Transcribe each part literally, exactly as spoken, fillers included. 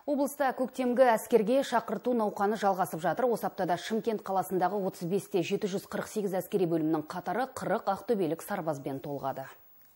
Облыста көктемгі әскерге шақырту науқаны жалғасып жатыр. Осы аптада Шымкент қаласындағы отыз бесте жеті жүз қырық сегіз әскери бөлімнің қатары қырық ақтөбелік сарбазбен толғады.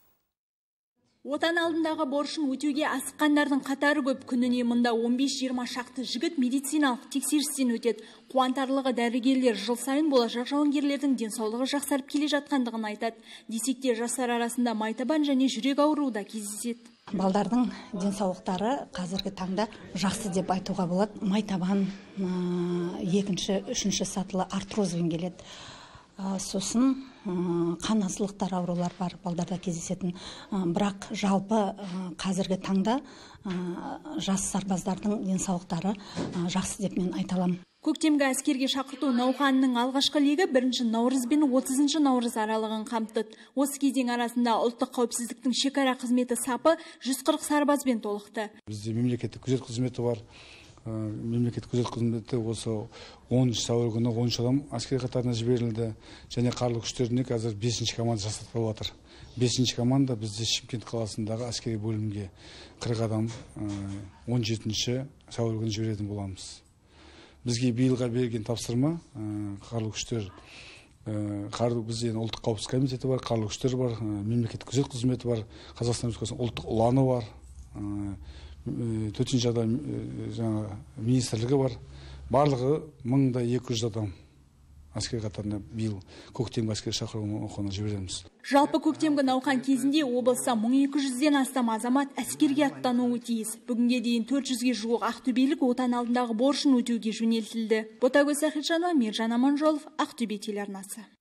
Отан алдындағы борышын өтеуге асыққандардың қатары көп. Күніне мұнда он бес жиырма шақты жігіт медициналық тексерістен өтеді. Қуантарлығы дәрігерлер жыл сайын болашақ жауынгерлердің денсаулығы жақсарып келе жатқандығын айтады. Десек те жастар арасында майтабан және жүрек ауруы да кездеседі. Балдардың денсаулықтары қазіргі таңда жақсы деп айтуға болады. Майтабан екінші, үшінші сатылы артрозбен келеді. Сосын қан асылықтар аурулар бар балдарда кездесетін. Бірақ жалпы қазіргі таңда жас сарбаздардың денсаулықтары жақсы деп мен айта аламын. Көктемгі әскерге шақырту науқанының алғашқы легі бірінші наурыз бен отызыншы наурыз аралығын қамтыды. Осы кезең арасында ұлттық қауіпсіздіктің шекара қызметі сапы жүз қырық сарбазбен толықты. Бізде мемлекеттік күзет қызметі бар. Мемлекеттік күзет қызметі осы оныншы сәуір күні он үш адам әскери қатарына жіберілді. Және қарулы күштеріне қазір бесінші команда жасақталып жатыр. бесінші команда бізде Шымкент қаласындағы әскери бөлімге қырық адам он жетінші сәуір күні жіберетін боламыз. Бізге биылға берген тапсырма қарулы күштер, бізде ұлттық қауіпсіздік комитеті бар, қарулы күштер бар, мемлекеттік күзет қызметі бар, Қазақстан Республикасының ұлттық ұланы бар, төтенше жағдай министрлігі бар. Барлығы мыңда екі жүз адам әскери қатарына биыл көктемгі әскери шақыру науқанына жібереміз. Жалпы көктемгі науқан кезінде облыста мың екі жүзден астам азамат әскерге аттануы тиіс. Бүгінге дейін төрт жүзге жуық ақтөбелік отан алдындағы борышын өтеуге жөнелтілді. Ботагөз Ахитжанова, Мержан Аманжолов, Ақтөбе телеарнасы.